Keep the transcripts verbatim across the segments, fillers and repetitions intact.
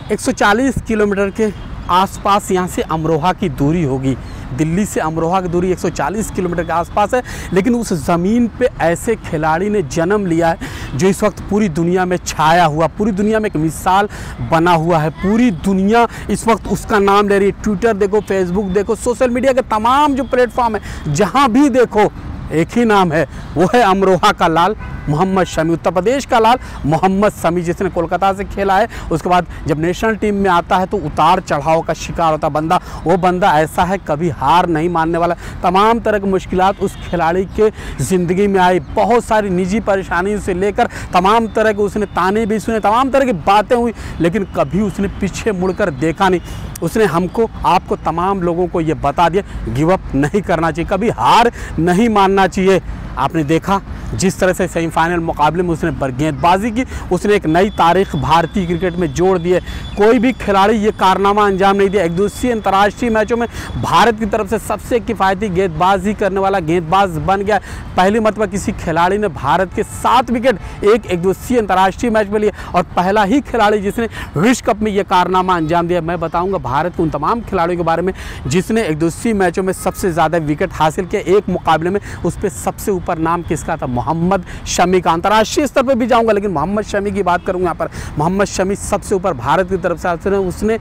एक सौ चालीस किलोमीटर के आसपास यहाँ से अमरोहा की दूरी होगी। दिल्ली से अमरोहा की दूरी एक सौ चालीस किलोमीटर के आसपास है, लेकिन उस ज़मीन पे ऐसे खिलाड़ी ने जन्म लिया है जो इस वक्त पूरी दुनिया में छाया हुआ, पूरी दुनिया में एक मिसाल बना हुआ है। पूरी दुनिया इस वक्त उसका नाम ले रही है। ट्विटर देखो, फेसबुक देखो, सोशल मीडिया के तमाम जो प्लेटफॉर्म है, जहाँ भी देखो एक ही नाम है, वो है अमरोहा का लाल मोहम्मद शमी, उत्तर प्रदेश का लाल मोहम्मद शमी, जिसने कोलकाता से खेला है। उसके बाद जब नेशनल टीम में आता है तो उतार चढ़ाव का शिकार होता बंदा। वो बंदा ऐसा है, कभी हार नहीं मानने वाला। तमाम तरह की मुश्किलात उस खिलाड़ी के ज़िंदगी में आई, बहुत सारी निजी परेशानियों से लेकर तमाम तरह के उसने ताने भी सुने, तमाम तरह की बातें हुई, लेकिन कभी उसने पीछे मुड़कर देखा नहीं। उसने हमको, आपको, तमाम लोगों को ये बता दिया गिव अप नहीं करना चाहिए, कभी हार नहीं मानना चाहिए। आपने देखा जिस तरह से सेमीफाइनल मुकाबले में उसने गेंदबाजी की, उसने एक नई तारीख भारतीय क्रिकेट में जोड़ दी है। कोई भी खिलाड़ी ये कारनामा अंजाम नहीं दिया। एक दिवसीय अंतर्राष्ट्रीय मैचों में भारत की तरफ से सबसे किफ़ायती गेंदबाजी करने वाला गेंदबाज बन गया। पहली मरतबा किसी खिलाड़ी ने भारत के सात विकेट एक एक दिवसीय अंतर्राष्ट्रीय मैच में लिए, और पहला ही खिलाड़ी जिसने विश्व कप में यह कारनामा अंजाम दिया। मैं बताऊँगा भारत के उन तमाम खिलाड़ियों के बारे में जिसने एक दिवसीय मैचों में सबसे ज़्यादा विकेट हासिल किया। एक मुकाबले में उस पर सबसे ऊपर नाम किसका था? मोहम्मद शमी का। अंतर्राष्ट्रीय स्तर पर भी जाऊंगा, लेकिन मोहम्मद शमी की बात करूंगा यहाँ पर। मोहम्मद शमी सबसे ऊपर भारत की तरफ से उसने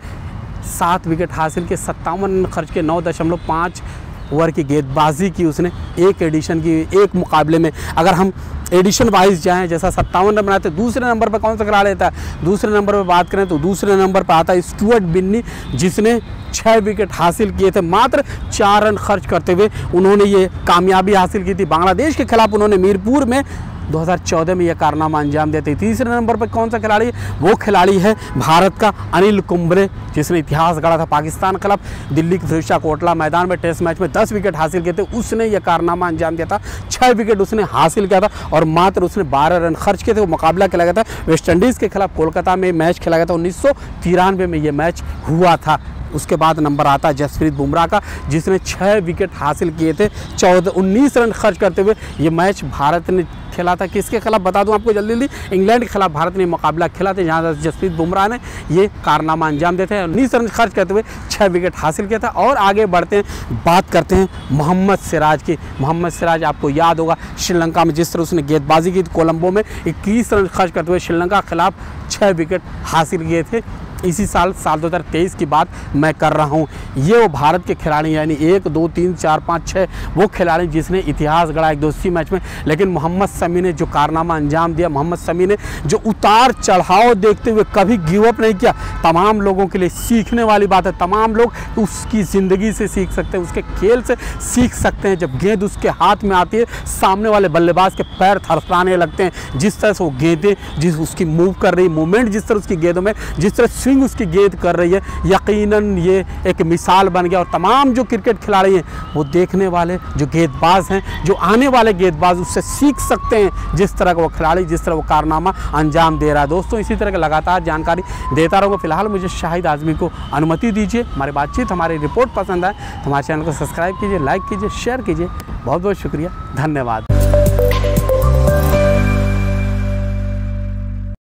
सात विकेट हासिल के, सत्तावन रन खर्च के, नौ दशमलव पाँच ओवर की गेंदबाजी की उसने एक एडिशन की, एक मुकाबले में। अगर हम एडिशन वाइज जाएँ, जैसा सत्तावन रन बनाते, दूसरे नंबर पर कौन सा खिलाड़ी लेता है? दूसरे नंबर पर बात करें तो दूसरे नंबर पर आता है स्टुअर्ट बिन्नी, जिसने छः विकेट हासिल किए थे मात्र चार रन खर्च करते हुए। उन्होंने ये कामयाबी हासिल की थी बांग्लादेश के खिलाफ। उन्होंने मीरपुर में दो हज़ार चौदह में यह कारनामा अंजाम देते। तीसरे नंबर पर कौन सा खिलाड़ी? वो खिलाड़ी है भारत का अनिल कुंबले, जिसने इतिहास गढ़ा था पाकिस्तान के खिलाफ। दिल्ली के फिरोजशाह कोटला मैदान में टेस्ट मैच में दस विकेट हासिल किए थे, उसने यह कारनामा अंजाम दिया था। छः विकेट उसने हासिल किया था और मात्र उसने बारह रन खर्च किए थे। वो मुकाबला खेला गया था वेस्ट इंडीज़ के खिलाफ, कोलकाता में मैच खेला गया था। उन्नीस सौ तिरानवे में ये मैच हुआ था। उसके बाद नंबर आता है जसप्रीत बुमराह का, जिसने छः विकेट हासिल किए थे, चौदह उन्नीस रन खर्च करते हुए। ये मैच भारत ने खेला था किसके खिलाफ बता दूं आपको जल्दी जल्दी? इंग्लैंड के खिलाफ भारत ने मुकाबला खेला था, जहां जसप्रीत बुमराह ने ये कारनामा अंजाम देते हैं। उन्नीस रन खर्च करते हुए छः विकेट हासिल किया था। और आगे बढ़ते हैं, बात करते हैं मोहम्मद सिराज की। मोहम्मद सिराज आपको याद होगा, श्रीलंका में जिस तरह उसने गेंदबाजी की, कोलंबो में इक्कीस रन खर्च करते हुए श्रीलंका के खिलाफ छः विकेट हासिल किए थे। इसी साल साल दो हज़ार तेईस की बात मैं कर रहा हूँ। ये वो भारत के खिलाड़ी, यानी एक दो तीन चार पाँच छः वो खिलाड़ी जिसने इतिहास गढ़ा एक दिवसीय मैच में। लेकिन मोहम्मद शमी ने जो कारनामा अंजाम दिया, मोहम्मद शमी ने जो उतार चढ़ाव देखते हुए कभी गिव अप नहीं किया, तमाम लोगों के लिए सीखने वाली बात है। तमाम लोग उसकी ज़िंदगी से सीख सकते हैं, उसके खेल से सीख सकते हैं। जब गेंद उसके हाथ में आती है, सामने वाले बल्लेबाज के पैर थरथराने लगते हैं। जिस तरह से वो गेंदें, जिस उसकी मूव कर रही मूवमेंट, जिस तरह उसकी गेंदों में जिस तरह स्विंग उसकी गेंद कर रही है, यकीनन ये एक मिसाल बन गया। और तमाम जो क्रिकेट खिलाड़ी हैं, वो देखने वाले जो गेंदबाज हैं, जो आने वाले गेंदबाज, उससे सीख सकते हैं जिस तरह का वो खिलाड़ी, जिस तरह वो कारनामा अंजाम दे रहा है। दोस्तों, इसी तरह की लगातार जानकारी देता रहूँगा। फिलहाल मुझे शाहिद आज़मी को अनुमति दीजिए। हमारी बातचीत, हमारी रिपोर्ट पसंद आए तो हमारे चैनल को सब्सक्राइब कीजिए, लाइक कीजिए, शेयर कीजिए। बहुत बहुत शुक्रिया, धन्यवाद।